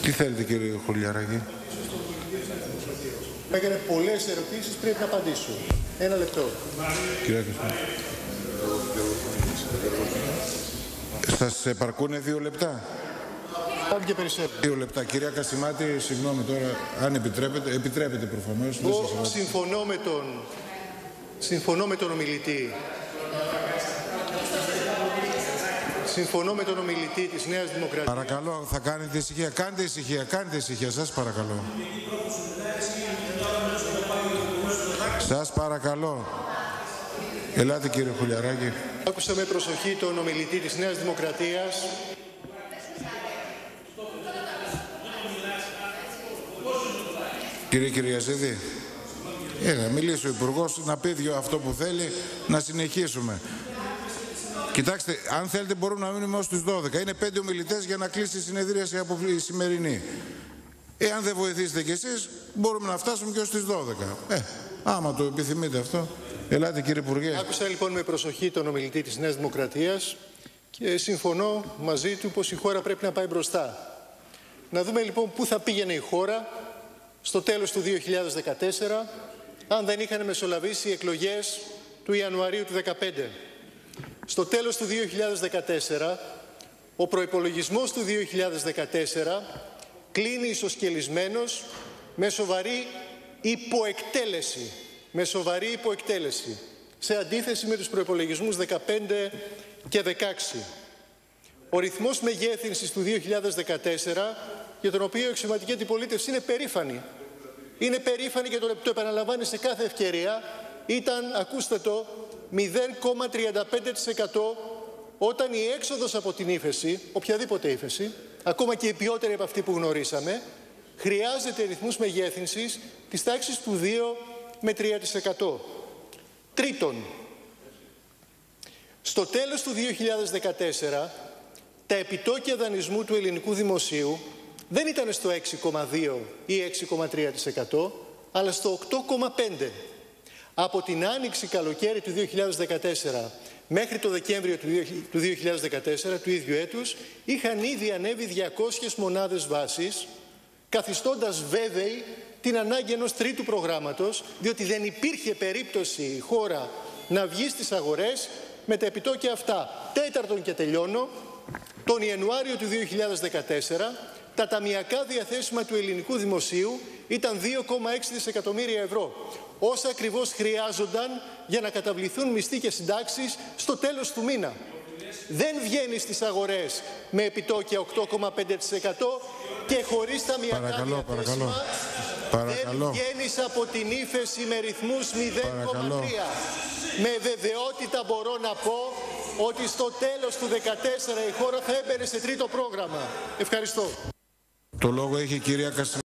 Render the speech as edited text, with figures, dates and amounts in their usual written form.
Τι θέλετε κύριε Χουλιαράκη? Έκανε πολλές ερωτήσεις, πρέπει να απαντήσω. Ένα λεπτό. Κύριε Κασιμάτη. Σας επαρκούνε 2 λεπτά? Πάμε και περισσότερο. 2 λεπτά. Κυρία Κασιμάτη, συγγνώμη τώρα, αν επιτρέπετε, επιτρέπετε προφανώς. Εγώ συμφωνώ με τον ομιλητή. Συμφωνώ με τον ομιλητή της Νέας Δημοκρατίας. Παρακαλώ, θα κάνετε ησυχία. Κάντε ησυχία, σας παρακαλώ. Σας παρακαλώ. Ελάτε κύριε Χουλιαράκη. Άκουσα με προσοχή τον ομιλητή της Νέας Δημοκρατίας. Κύριε Κυριαζίδη, να μιλήσει ο Υπουργός, να πει αυτό που θέλει, να συνεχίσουμε. Κοιτάξτε, αν θέλετε μπορούμε να μείνουμε ως τις 12. Είναι 5 ομιλητές για να κλείσει η συνεδρίαση από η σημερινή. Εάν δεν βοηθήσετε κι εσείς, μπορούμε να φτάσουμε και ως τις 12. Άμα το επιθυμείτε αυτό. Ελάτε κύριε Υπουργέ. Άκουσα λοιπόν με προσοχή τον ομιλητή της Νέας Δημοκρατίας και συμφωνώ μαζί του πως η χώρα πρέπει να πάει μπροστά. Να δούμε λοιπόν πού θα πήγαινε η χώρα στο τέλος του 2014, αν δεν είχαν μεσολαβήσει οι εκλογές του Ιανουαρίου του 2015. Στο τέλος του 2014, ο προϋπολογισμός του 2014 κλείνει ισοσκελισμένος με σοβαρή υποεκτέλεση, σε αντίθεση με τους προϋπολογισμούς 15 και 16. Ο ρυθμός μεγέθυνσης του 2014, για τον οποίο η αξιωματική αντιπολίτευση είναι περήφανη. Είναι περήφανη και το επαναλαμβάνει σε κάθε ευκαιρία. Ήταν, ακούστε το, 0,35% όταν η έξοδος από την ύφεση, οποιαδήποτε ύφεση, ακόμα και η ποιότερη από αυτή που γνωρίσαμε, χρειάζεται ρυθμούς μεγέθυνσης της τάξης του 2 με 3%. Τρίτον, στο τέλος του 2014, τα επιτόκια δανεισμού του ελληνικού δημοσίου δεν ήταν στο 6,2 ή 6,3%, αλλά στο 8,5%. Από την άνοιξη καλοκαίρι του 2014 μέχρι το Δεκέμβριο του 2014, του ίδιου έτους, είχαν ήδη ανέβει 200 μονάδες βάσης, καθιστώντας βέβαιη την ανάγκη ενός τρίτου προγράμματος, διότι δεν υπήρχε περίπτωση η χώρα να βγει στις αγορές με τα επιτόκια αυτά. Τέταρτον και τελειώνω, τον Ιανουάριο του 2014, τα ταμιακά διαθέσιμα του ελληνικού δημοσίου ήταν 2,6 δισεκατομμύρια ευρώ. Όσα ακριβώς χρειάζονταν για να καταβληθούν μισθοί και συντάξεις στο τέλος του μήνα. Δεν βγαίνει στις αγορές με επιτόκια 8,5% και χωρίς ταμιακά διαθέσιμα. Δεν βγαίνεις από την ύφεση με ρυθμούς 0,3. Με βεβαιότητα μπορώ να πω ότι στο τέλος του 2014 η χώρα θα έμπαινε σε τρίτο πρόγραμμα. Ευχαριστώ. Το λόγο έχει η κυρία Κασιμάτη.